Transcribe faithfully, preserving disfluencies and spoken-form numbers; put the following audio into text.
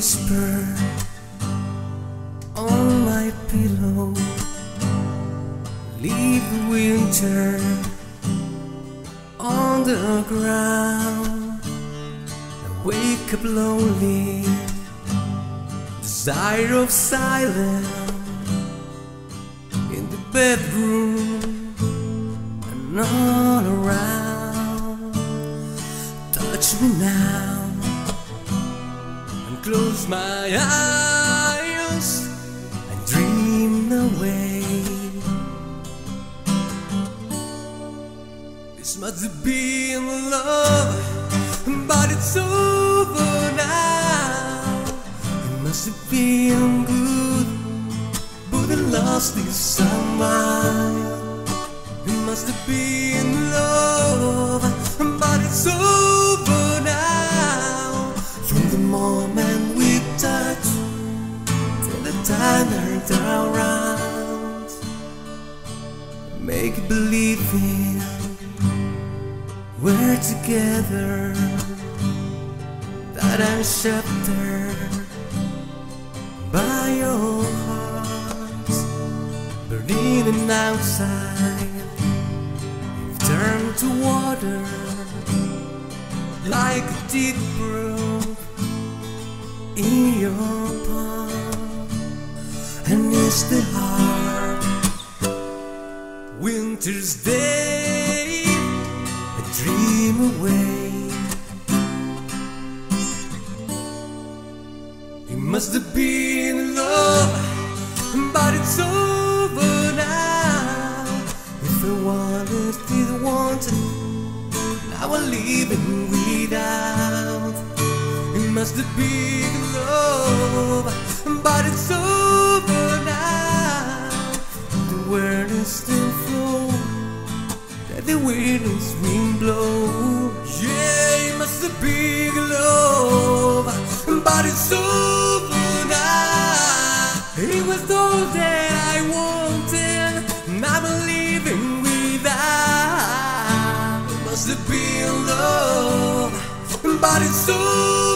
whisper on my pillow. Leave the winter on the ground. I wake up lonely, desire of silence in the bedroom and all around. Touch me now and close my eyes and dream away. This must have been love, but it's over now. It must have been good, but I lost this somehow. It must have been love, but it's over now. From the moment we touch till the time turned around, make believe in we're together, that I'm sheltered by your heart. Burning outside, you've turned to water like a deep brook in your palm. And it's the hard winter's day, a dream away. It must have been love, but it's over now. If I wanted, didn't want it, now I'm living without. It must have been love, but it's over now. The world is still flowing, let the wind and wind blow. Yeah, it must have been love, but it's over now. It was all that I wanted, and I'm living without. It must have been love, but it's over.